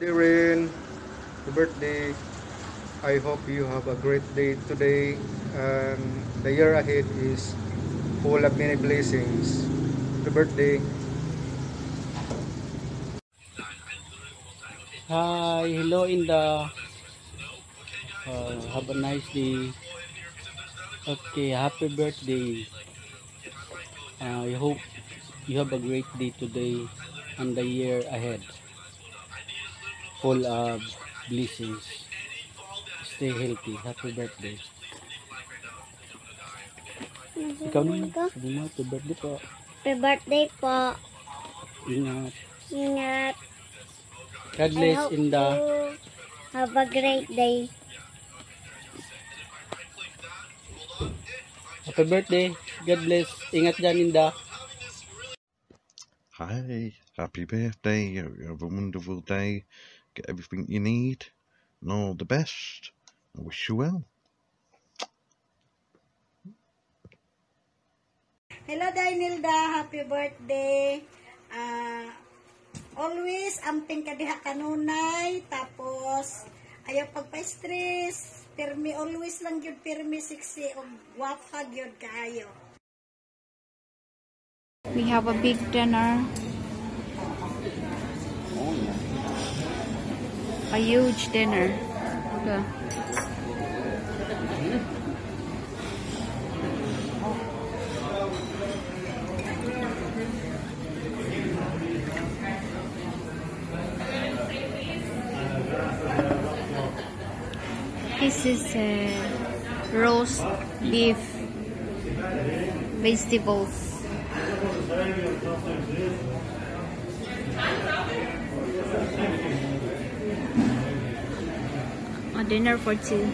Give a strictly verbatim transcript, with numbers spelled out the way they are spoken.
Rin, the birthday. I hope you have a great day today and the year ahead is full of many blessings. The birthday. Hi, hello Inda. Uh, have a nice day. Okay, happy birthday. Uh, I hope you have a great day today and the year ahead. Full of blessings. Stay healthy. Happy birthday. Ikaw naman, sabi mo, happy birthday po. Happy birthday po. Ingat. Ingat. God I bless hope Inda. you have a great day. Happy birthday. God bless. Ingat dyan Inda. Hi, happy birthday. You have a wonderful day. Get everything you need and all the best. I wish you well. Hello, Dainilda. Happy birthday. Uh, always, amping ka diha kanunay. Tapos, ayaw pagpa-stress. Pirmi, always lang yun, pirmi, siksi, o wapag yun kaayo. We have a big dinner. A huge dinner. Okay. This is uh, roast beef vegetables. A dinner for two.